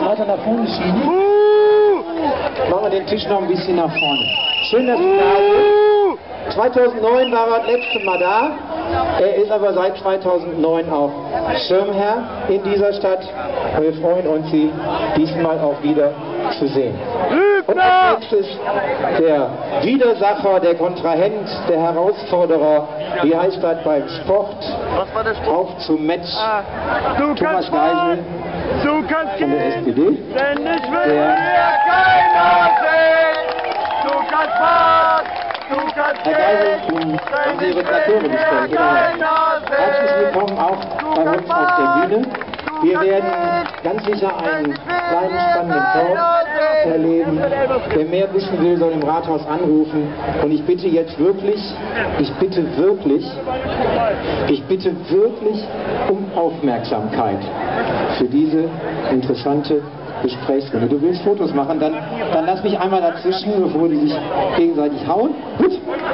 weiter nach vorne schieben. Machen wir den Tisch noch ein bisschen nach vorne. Schön, dass Sie da sind. 2009 war er das letzte Mal da. Er ist aber seit 2009 auch Schirmherr in dieser Stadt. Und wir freuen uns, Sie diesmal auch wieder zu sehen. Und als nächstes der Widersacher, der Kontrahent, der Herausforderer, wie heißt das beim Sport? Auf zum Match. Thomas Geisel von der SPD. Denn ich will hier keiner sehen. Du kannst fahren, du kannst Herr Geisel, haben Sie Ihre Plakette bestellt? Herzlich willkommen auch bei uns auf der Bühne. Wir werden ganz sicher einen kleinen spannenden Talk erleben. Wer mehr wissen will, soll im Rathaus anrufen. Und ich bitte jetzt wirklich, ich bitte wirklich um Aufmerksamkeit für diese interessante Gesprächsrunde. Du willst Fotos machen, dann lass mich einmal dazwischen, bevor die sich gegenseitig hauen. Gut.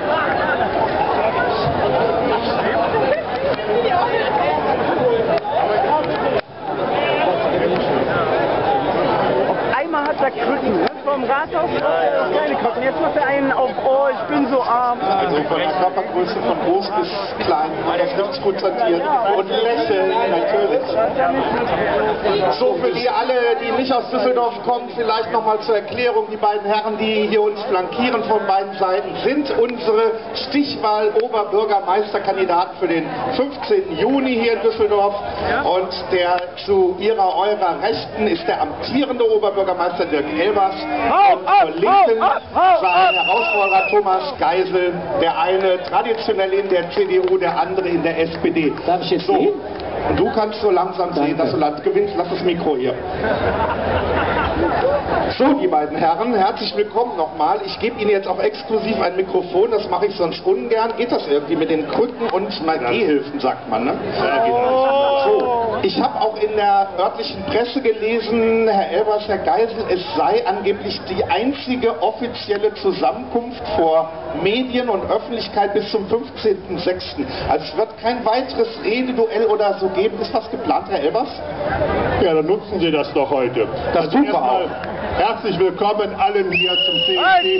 Hat er Krücken, ne? Vom Rathaus keine Krücken. Jetzt macht er einen auf, oh, ich bin so arm. Also von der Körpergröße von groß bis klein, das trifft gut sortiert und lächeln natürlich. So, für die alle, die nicht aus Düsseldorf kommen, vielleicht nochmal zur Erklärung. Die beiden Herren, die hier uns flankieren von beiden Seiten, sind unsere Stichwahl-Oberbürgermeisterkandidaten für den 15. Juni hier in Düsseldorf. Und der zu eurer Rechten ist der amtierende Oberbürgermeister Dirk Elbers. Und zur Linken sein Herausforderer Thomas Geisel, der eine traditionell in der CDU, der andere in der SPD. Darf ich jetzt sehen? Und du kannst so langsam sehen, dass du Land gewinnst. Lass das Mikro hier. So, die beiden Herren, herzlich willkommen nochmal. Ich gebe Ihnen jetzt auch exklusiv ein Mikrofon, das mache ich sonst ungern. Geht das irgendwie mit den Krücken und mal Gehhilfen, sagt man, ne? Ja, geht das. So, ich habe auch in der örtlichen Presse gelesen, Herr Elbers, Herr Geisel, es sei angeblich die einzige offizielle Zusammenkunft vor Medien und Öffentlichkeit bis zum 15.06. Also es wird kein weiteres Rededuell oder so geben. Ist was geplant, Herr Elbers? Ja, dann nutzen Sie das doch heute. Das tun wir auch. Herzlich willkommen allen hier zum CSD.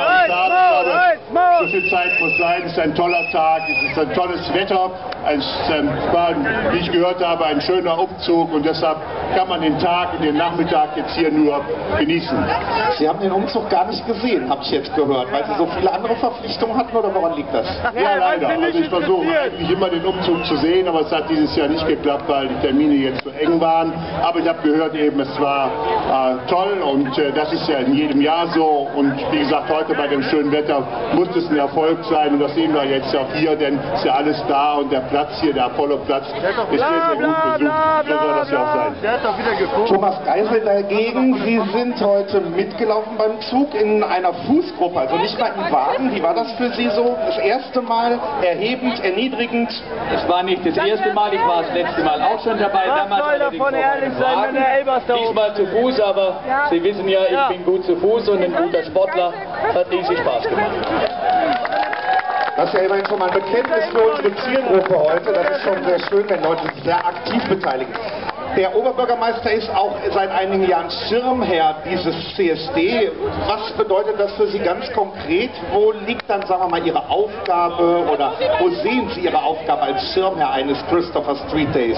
So viel Zeit muss sein. Es ist ein toller Tag, es ist ein tolles Wetter. Es war, wie ich gehört habe, ein schöner Umzug und deshalb kann man den Tag und den Nachmittag jetzt hier nur genießen. Sie haben den Umzug gar nicht gesehen, habe ich jetzt gehört, weil Sie so viele andere Verpflichtungen hatten, oder woran liegt das? Ja, leider. Also ich versuche eigentlich immer den Umzug zu sehen, aber es hat dieses Jahr nicht geklappt, weil die Termine jetzt so eng waren. Aber ich habe gehört eben, es war toll und das ist ja in jedem Jahr so. Und wie gesagt, heute bei dem schönen Wetter muss es ein Erfolg sein und das sehen wir jetzt auch hier, denn es ist ja alles da und der Platz hier, der Apollo-Platz, ist sehr, sehr gut besucht. So soll das ja auch sein. Thomas Geisel dagegen, Sie sind heute mitgelaufen beim Zug in einer Fußgruppe, also nicht mal im Wagen. Wie war das für Sie so? Das erste Mal erhebend, erniedrigend? Es war nicht das erste Mal, ich war das letzte Mal auch schon dabei. Was soll davon ehrlich sein, wenn der Elbers da oben... Diesmal zu Fuß, aber Sie wissen ja, ich bin gut zu Fuß und ein guter Sportler. Hat riesig Spaß gemacht. Das ist ja immerhin schon mal ein Bekenntnis für unsere Zielgruppe heute. Das ist schon sehr schön, wenn Leute sich sehr aktiv beteiligen. Der Oberbürgermeister ist auch seit einigen Jahren Schirmherr dieses CSD. Was bedeutet das für Sie ganz konkret? Wo liegt dann, sagen wir mal, Ihre Aufgabe oder wo sehen Sie Ihre Aufgabe als Schirmherr eines Christopher Street Days?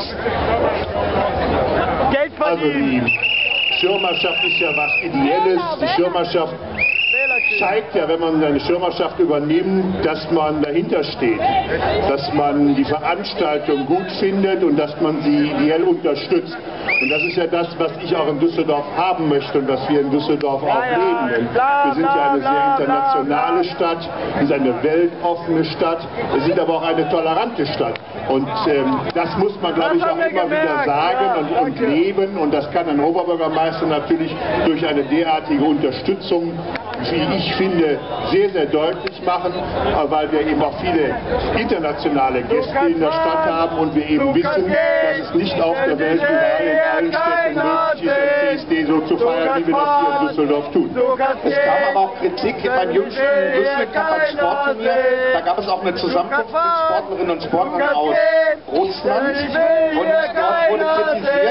Geld Also verdienen! die Schirmherrschaft ist ja was Ideelles. Die Schirmherrschaft zeigt ja, wenn man eine Schirmherrschaft übernimmt, dass man dahinter steht, dass man die Veranstaltung gut findet und dass man sie ideell unterstützt. Und das ist ja das, was ich auch in Düsseldorf haben möchte und was wir in Düsseldorf auch leben. Denn wir sind ja eine sehr internationale Stadt, wir sind eine weltoffene Stadt, wir sind aber auch eine tolerante Stadt. Und das muss man, glaube ich, auch immer wieder sagen und leben. Und das kann ein Oberbürgermeister natürlich durch eine derartige Unterstützung, wie ich finde, sehr, sehr deutlich machen, weil wir eben auch viele internationale Gäste in der Stadt haben und wir eben wissen, dass es nicht auf der Welt überall in allen Städten möglich ist, das CSD so zu feiern, wie wir das hier in Düsseldorf tun. Es kam aber auch Kritik beim jüngsten Düsseldorfer-Sportturnier. Da gab es auch eine Zusammenkunft mit Sportlerinnen und Sportlern aus Russland und dort wurde kritisiert, dass es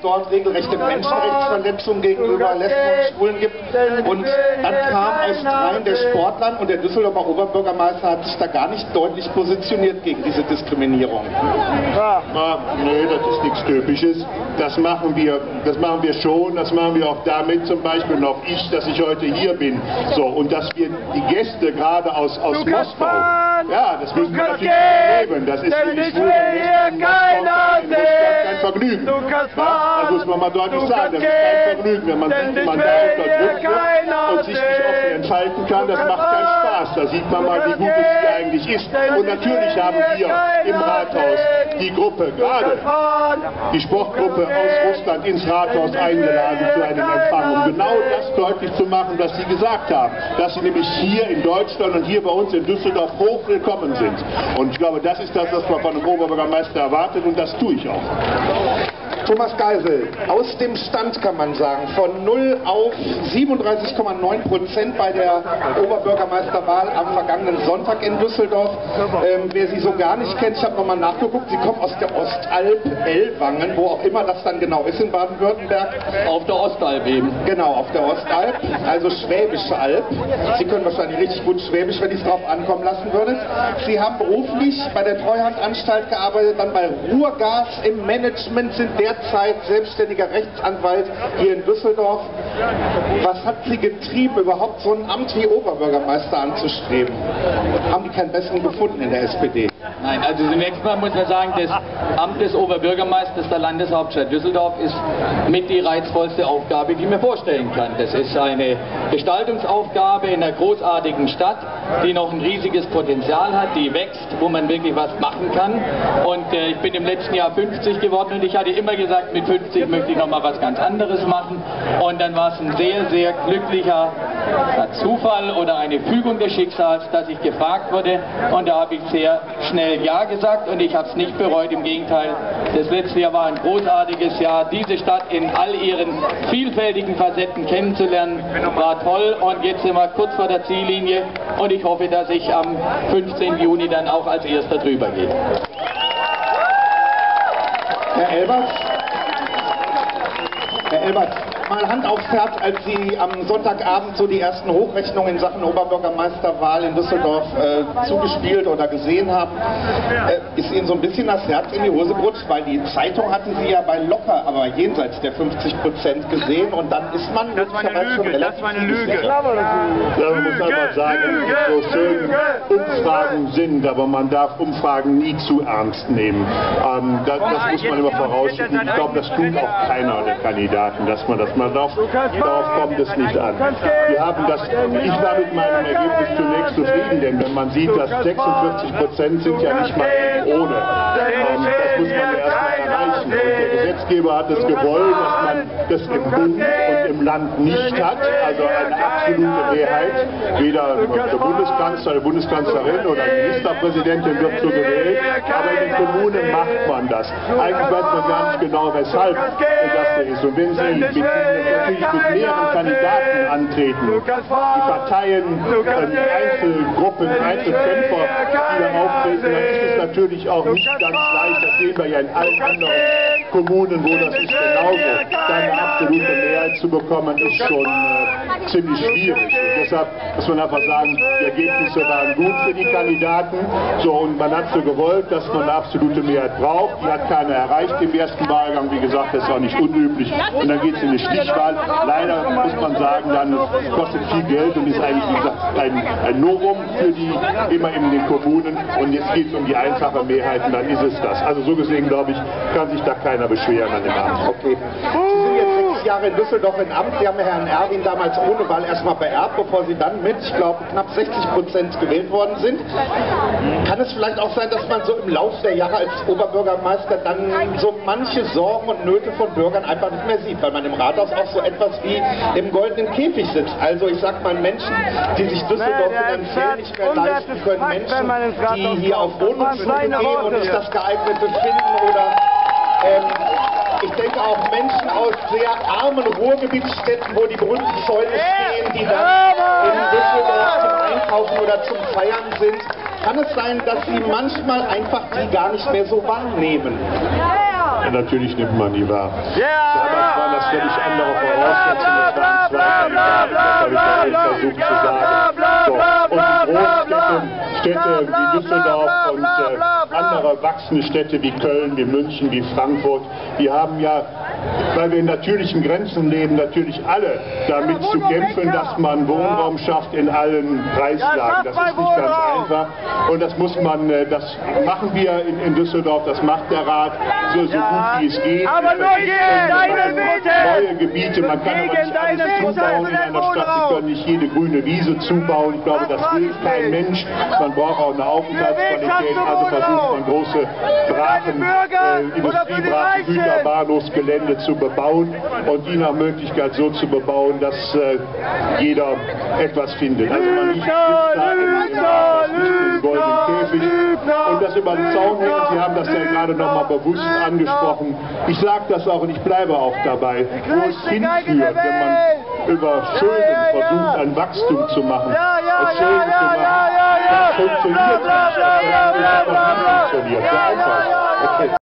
dort regelrechte Menschenrechtsverletzungen gegenüber Lesben und Schwulen gibt. Und dann kam aus Reihen der Sportlern und der Düsseldorfer Oberbürgermeister hat sich da gar nicht deutlich positioniert gegen diese Diskriminierung. Nee, das ist nichts Typisches. Das machen wir schon. Das machen wir auch damit, zum Beispiel und auch ich, dass ich heute hier bin. So, und dass wir die Gäste gerade aus Moskau, ja, das müssen wir natürlich erleben. Das ist für die Schwulen in Russland kein Vergnügen. Das muss man mal deutlich sagen. Das ist kein Vergnügen, wenn man sieht, wie man da unterdrückt wird und sich nicht offen entfalten kann. Das macht keinen Spaß. Da sieht man mal, wie gut es hier eigentlich ist. Und natürlich haben wir im Rathaus die Gruppe, gerade die Sportgruppe aus Russland ins Rathaus eingeladen zu einem Empfang, um genau das deutlich zu machen, was Sie gesagt haben, dass Sie nämlich hier in Deutschland und hier bei uns in Düsseldorf hochwillkommen sind. Und ich glaube, das ist das, was man von einem Oberbürgermeister erwartet und das tue ich auch. Thomas Geisel, aus dem Stand kann man sagen, von 0 auf 37,9% bei der Oberbürgermeisterwahl am vergangenen Sonntag in Düsseldorf. Wer Sie so gar nicht kennt, ich habe nochmal nachgeguckt, Sie kommen aus der Ostalb, Ellwangen, wo auch immer das dann genau ist in Baden-Württemberg. Auf der Ostalb eben. Genau, auf der Ostalb, also Schwäbische Alb. Sie können wahrscheinlich richtig gut Schwäbisch, wenn ich es drauf ankommen lassen würde. Sie haben beruflich bei der Treuhandanstalt gearbeitet, dann bei Ruhrgas im Management, sind derzeit selbstständiger Rechtsanwalt hier in Düsseldorf. Was hat Sie getrieben, überhaupt so ein Amt wie Oberbürgermeister anzustreben? Haben die keinen besseren gefunden in der SPD? Nein, also zunächst mal muss man sagen, das Amt des Oberbürgermeisters der Landeshauptstadt Düsseldorf ist mit die reizvollste Aufgabe, die ich mir vorstellen kann. Das ist eine Gestaltungsaufgabe in einer großartigen Stadt, die noch ein riesiges Potenzial hat, die wächst, wo man wirklich was machen kann. Und ich bin im letzten Jahr 50 geworden und ich hatte immer gesagt, mit 50 möchte ich noch mal was ganz anderes machen. Und dann war es ein sehr, sehr glücklicher Zufall oder eine Fügung des Schicksals, dass ich gefragt wurde. Und da habe ich sehr schnell Ja gesagt und ich habe es nicht bereut. Im Gegenteil, das letzte Jahr war ein großartiges Jahr. Diese Stadt in all ihren vielfältigen Facetten kennenzulernen, war toll. Und jetzt sind wir kurz vor der Ziellinie und ich hoffe, dass ich am 15. Juni dann auch als Erster drüber gehe. Herr Elbert, mal Hand aufs Herz, als Sie am Sonntagabend so die ersten Hochrechnungen in Sachen Oberbürgermeisterwahl in Düsseldorf zugespielt oder gesehen haben, ist Ihnen so ein bisschen das Herz in die Hose gerutscht, weil die Zeitung hatten Sie ja bei locker, aber jenseits der 50% gesehen und dann ist man möglicherweise schon relativ... Das war eine Lüge. Ja, man muss einfach sagen, so schön Umfragen sind, aber man darf Umfragen nie zu ernst nehmen. Das muss man immer vorausschicken. Ich glaube, das tut auch keiner der Kandidaten, dass man das mal darauf kommt es nicht an. Ich war mit meinem Ergebnis zunächst zufrieden, denn wenn man sieht, dass 46% sind ja nicht mal ohne. Das muss man erst mal erreichen. Und der Gesetzgeber hat es gewollt, dass man das im Bund und im Land nicht hat, also eine absolute Mehrheit. Weder der Bundeskanzler, die Bundeskanzlerin oder die Ministerpräsidentin wird so gewählt, aber in den Kommunen macht man das. Eigentlich weiß man gar nicht genau, weshalb das so ist. Und wenn Sie natürlich mit mehreren Kandidaten antreten, die Parteien, Einzelgruppen, Einzelkämpfer, die da auftreten, dann ist es natürlich auch nicht ganz leicht. Das sehen wir ja in allen anderen Kommunen, wo das ist genauso. Da eine absolute Mehrheit zu bekommen, ist schon ziemlich schwierig. Und deshalb muss man einfach sagen, die Ergebnisse waren gut für die Kandidaten. So, und man hat so gewollt, dass man eine absolute Mehrheit braucht. Die hat keiner erreicht im ersten Wahlgang. Wie gesagt, das ist auch nicht unüblich. Und dann geht es in eine Stichwahl. Leider muss man sagen, dann kostet viel Geld und ist eigentlich, wie gesagt, ein Novum für die immer in den Kommunen. Und jetzt geht es um die einfache Mehrheit und dann ist es das. Also so gesehen, glaube ich, kann sich da keiner beschweren an dem Amt. Okay. Sie sind jetzt 6 Jahre in Düsseldorf in Amt. Sie haben Herrn Erwin damals ohne Wahl erstmal beerbt, bevor Sie dann mit, ich glaube, knapp 60% gewählt worden sind. Kann es vielleicht auch sein, dass man so im Laufe der Jahre als Oberbürgermeister dann so manche Sorgen und Nöte von Bürgern einfach nicht mehr sieht, weil man im Rathaus auch so etwas wie im goldenen Käfig sitzt. Also ich sag mal, Menschen, die sich Düsseldorf finanziell nicht mehr leisten können, Menschen, die hier auf Wohnungssuche gehen und nicht das Geeignete finden oder ich denke auch Menschen aus sehr armen Ruhrgebietsstädten, wo die berühmten Zäune stehen, die dann in Düsseldorf zum Einkaufen oder zum Feiern sind. Kann es sein, dass Sie manchmal einfach die gar nicht mehr so wahrnehmen? natürlich nimmt man die wahr. Ja! Damals waren das völlig andere Voraussetzungen, es waren zwei Kandidaten, das habe ich ja versucht zu sagen. So, und die Großstädte wie Düsseldorf und andere wachsende Städte wie Köln, wie München, wie Frankfurt, die haben ja, weil wir in natürlichen Grenzen leben, natürlich alle damit zu kämpfen, dass man Wohnraum schafft in allen Preislagen. Das ist nicht ganz einfach und das muss man, das machen wir in Düsseldorf, das macht der Rat so gut wie es geht. Aber nur gegen deinen Willen! Neue Gebiete, man kann aber nicht alles zubauen in einer Stadt, wir können nicht jede grüne Wiese zubauen. Ich glaube, das will kein Mensch. Man braucht auch eine Aufenthaltsqualität, also versucht man große Brachen, Industriebrachen, Güterbahnhofsgelände zu bebauen und die nach Möglichkeit so zu bebauen, dass jeder etwas findet. Also man nicht im goldenen Käfig und das über den Zaun hängen. Sie haben das ja gerade noch mal bewusst angesprochen. Ich sage das auch und ich bleibe auch dabei, wo es hinführt, wenn man über Schulden versucht, ein Wachstum zu machen. Und Schulden zu machen, das funktioniert nicht. Das funktioniert. Sehr einfach. Okay.